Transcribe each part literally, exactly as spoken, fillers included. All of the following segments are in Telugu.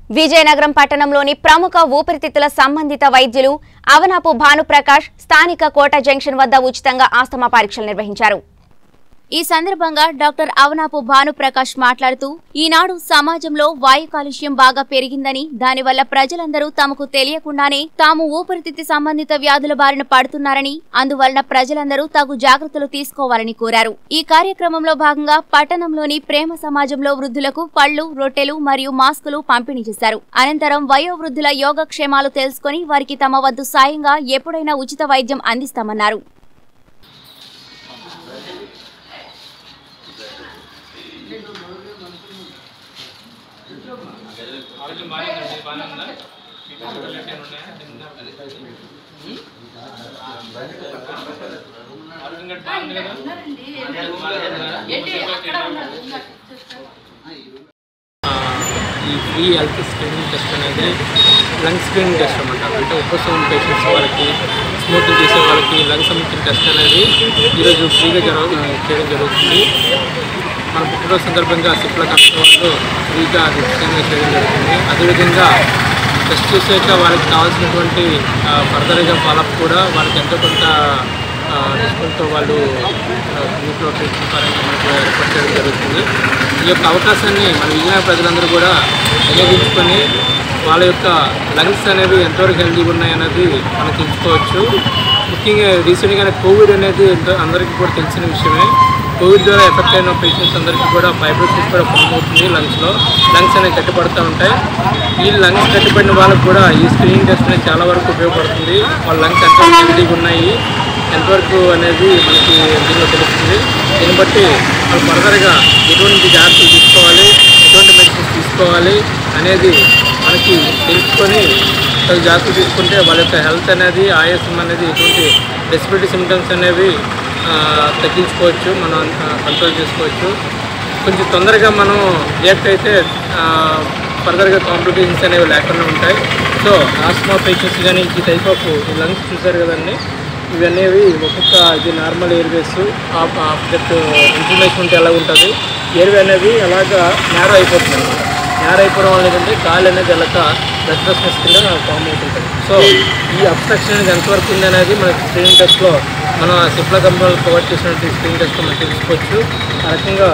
విజయనగరం పట్టణంలోని ప్రముఖ ఊపిరితిత్తుల సంబంధిత వైద్యులు అవనాపు భానుప్రకాష్ స్థానిక కోట జంక్షన్ వద్ద ఉచితంగా ఆస్తమా పరీక్షలు నిర్వహించారు। ఈ సందర్భంగా డాక్టర్ అవనాపు భానుప్రకాష్ మాట్లాడుతూ ఈనాడు సమాజంలో వాయు కాలుష్యం బాగా పెరిగిందని దానివల్ల ప్రజలందరూ తమకు తెలియకుండానే తాము ఊపిరితిత్తి సంబంధిత వ్యాధుల బారిన పడుతున్నారని అందువలన ప్రజలందరూ తగు జాగ్రత్తలు తీసుకోవాలని కోరారు। ఈ కార్యక్రమంలో భాగంగా పట్టణంలోని ప్రేమ సమాజంలో వృద్ధులకు పళ్లు రొట్టెలు మరియు మాస్కులు పంపిణీ చేశారు। అనంతరం వయోవృద్ధుల యోగక్షేమాలు తెలుసుకుని వారికి తమ వద్దు సాయంగా ఎప్పుడైనా ఉచిత వైద్యం అందిస్తామన్నారు। ఈ ఫ్రీ హెల్త్ స్క్రీనింగ్ టెస్ట్ అనేది లంగ్ స్క్రీనింగ్ టెస్ట్ అన్నమాట। అంటే ఉపశమనం పేషెంట్స్ వాళ్ళకి స్మోకింగ్ చేసే వాళ్ళకి లంగ్ సంబంధించిన టెస్ట్ అనేది ఈరోజు ఫ్రీగా జరగ చేయడం జరుగుతుంది। మన పుట్టినరోజు సందర్భంగా సిప్లా కంపెనీ వాళ్ళు ఫ్రీగా అది ఉచితంగా చేయడం జరుగుతుంది। అదేవిధంగా టెస్ట్ చేసాక వాళ్ళకి కావాల్సినటువంటి ఫర్దర్గా ఫాలోఅప్ కూడా వాళ్ళకి ఎంతో కొంత డిస్కౌంట్తో వాళ్ళు గ్రూప్లో ట్రీట్మెంట్ పరంగా మనకు ఏర్పాటు చేయడం జరుగుతుంది। ఈ యొక్క అవకాశాన్ని మన విజయనగర ప్రజలందరూ కూడా వినియోగించుకొని వాళ్ళ యొక్క లంగ్స్ అనేవి ఎంతవరకు హెల్తీగా ఉన్నాయన్నది మనం తెలుసుకోవచ్చు। ముఖ్యంగా రీసెంట్గానే కోవిడ్ అనేది ఎంతో అందరికీ కూడా తెలిసిన విషయమే। కోవిడ్ ద్వారా ఎఫెక్ట్ అయిన పేషెంట్స్ అందరికీ కూడా ఫైబ్రోసిస్ కూడా ఫామ్ అవుతుంది లంగ్స్లో, లంగ్స్ అనేవి గట్టిపడుతూ ఉంటాయి। ఈ లంగ్స్ గట్టిపడిన వాళ్ళకు కూడా ఈ స్క్రీనింగ్ టెస్ట్ అనేది చాలా వరకు ఉపయోగపడుతుంది। వాళ్ళ లంగ్స్ ఎంతవరకు హెల్తీగా ఉన్నాయి ఎంతవరకు అనేది మనకి దీనిలో తెలుస్తుంది। దీన్ని బట్టి వాళ్ళు ఫర్దర్గా ఎటువంటి జాగ్రత్తలు తీసుకోవాలి, ఎటువంటి మెడిసిన్స్ తీసుకోవాలి అనేది మనకి తెలుసుకొని జాగ్రత్తలు తీసుకుంటే వాళ్ళ యొక్క హెల్త్ అనేది ఆయాసం అనేది ఎటువంటి రెస్పిరేటరీ సిమ్టమ్స్ అనేవి తగ్గించుకోవచ్చు, మనం కంట్రోల్ చేసుకోవచ్చు। కొంచెం తొందరగా మనం రియాక్ట్ అయితే ఫర్దర్గా కాంప్లికేషన్స్ అనేవి లేకుండా ఉంటాయి। సో ఆస్మా పేషెంట్స్ కానీ ఈ టైప్ ఆఫ్ లంగ్స్ చూసారు కదండి, ఇవనేవి ఒక్కొక్క ఇది నార్మల్ ఎయిర్వేస్ ఆఫ్టర్ ఇన్ఫ్లమేషన్ ఉంటే ఎలా ఉంటుంది, ఎయిర్వే అనేది అలాగా నేరో అయిపోతుంది అనమాట। నేరో అయిపోవడం వల్ల ఏంటంటే గాలి అనేది ఎలాగ రెస్ట్రెస్నెస్ కింద ఫామ్ అవుతుంటుంది। సో ఈ అబ్స్ట్రక్షన్ అనేది ఎంతవరకు ఉంది అనేది మనకి స్క్రీనింగ్ టెస్ట్లో మన సిప్లా కంపెనీలు ప్రొవైడ్ చేసినటువంటి స్క్రీనింగ్ టెస్ట్లో మనం తెలుసుకోవచ్చు। ఆ రకంగా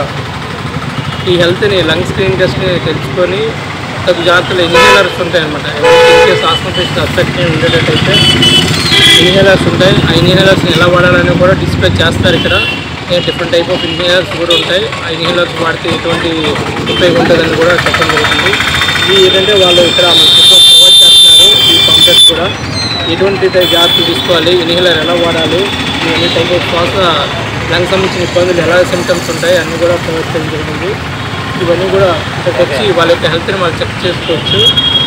ఈ హెల్త్ని లంగ్ స్క్రీనింగ్ టెస్ట్ని తెలుసుకొని తగు జాగ్రత్తలు ఇన్హేలర్స్ ఉంటాయి అనమాట। ఇన్కేస్ ఆస్మా పేషెంట్స్ అబ్స్ట్రక్షన్ ఉండేటట్టయితే ఇన్హేలర్స్ ఉంటాయి, ఆ ఇన్హేలర్స్ని ఎలా వాడాలని కూడా డిస్ప్లే చేస్తారు ఇక్కడ। డిఫరెంట్ టైప్ ఆఫ్ ఇన్హేలర్స్ కూడా ఉంటాయి, ఆ ఇన్హేలర్స్ వాడితే ఎటువంటి ఉపయోగం ఉంటుందని కూడా చెప్పడం జరుగుతుంది। ఇది ఏంటంటే వాళ్ళు ఇక్కడ మనకి ప్రొవైడ్ చేస్తున్నారు ఈ కాంప్లెక్స్ కూడా, ఎటువంటి జాగ్రత్తలు తీసుకోవాలి, ఇన్హేలర్ ఎలా వాడాలి, ఎన్ని టైప్ ఆఫ్ శ్వాస లంగ్ సంబంధించిన ఇబ్బందులు ఎలా సిమ్టమ్స్ ఉంటాయి అన్నీ కూడా ప్రొవైడ్ చేయడం జరుగుతుంది। ఇవన్నీ కూడా ఇక్కడికి వచ్చి వాళ్ళ యొక్క హెల్త్ని వాళ్ళు చెక్ చేసుకోవచ్చు।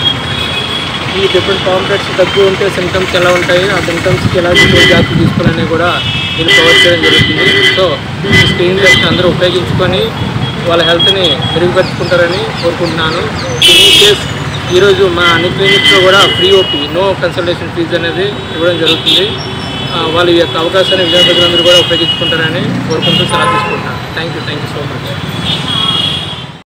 ఈ డిఫరెంట్ కాంప్లెక్స్ దగ్గు ఉంటే సిమ్టమ్స్ ఎలా ఉంటాయి, ఆ సిమ్టమ్స్కి ఎలా జాగ్రత్తలు తీసుకోవాలని కూడా దీన్ని ప్రొవైడ్ చేయడం జరుగుతుంది। సో ఈ స్క్రీనింగ్ టెస్ట్ అందరూ ఉపయోగించుకొని వాళ్ళ హెల్త్ని మెరుగుపరుచుకుంటారని కోరుకుంటున్నాను। ఇన్ కేస్ ఈరోజు మా అన్ని క్లినిక్స్లో కూడా free OP no consultation fee అనేది ఇవ్వడం జరుగుతుంది। వాళ్ళ యొక్క అవకాశాన్ని విజయనగర ప్రజలందరూ కూడా ఉపయోగించుకుంటారని కోరుకుంటూ సెలవు తీసుకుంటున్నాను। Thank you thank you so much.